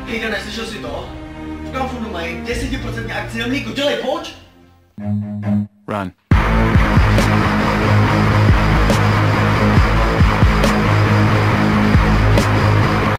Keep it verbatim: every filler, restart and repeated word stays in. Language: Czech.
Hej, Dané, slyšel jsi to? V Kauflandu mají deset procent akcie na mlíko, dělej, pojď! Run.